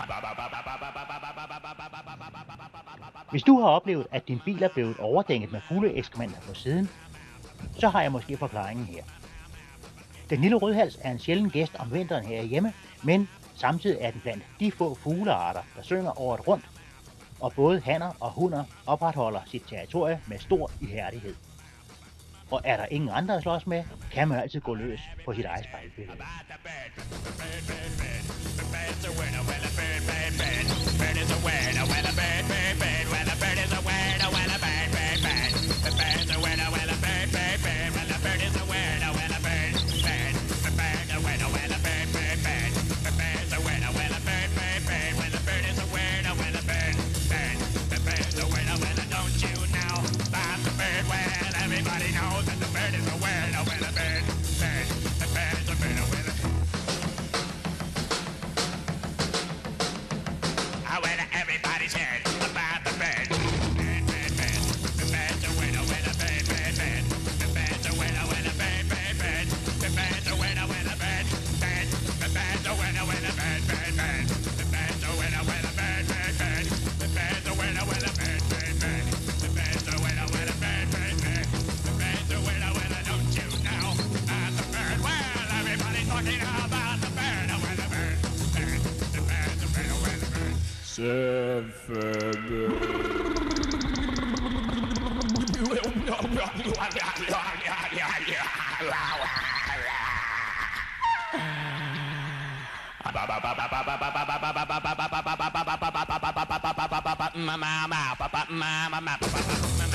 Hvis du har oplevet, at din bil er blevet overdænget med fugleekskrementer på siden, så har jeg måske forklaringen her. Den lille rødhals er en sjælden gæst om vinteren herhjemme, men samtidig er den blandt de få fuglearter, der synger året rundt, og både hanner og hunner opretholder sit territorie med stor ihærdighed. Og er der ingen andre at slås med, kan man altid gå løs på sit eget spejlbillede. Mama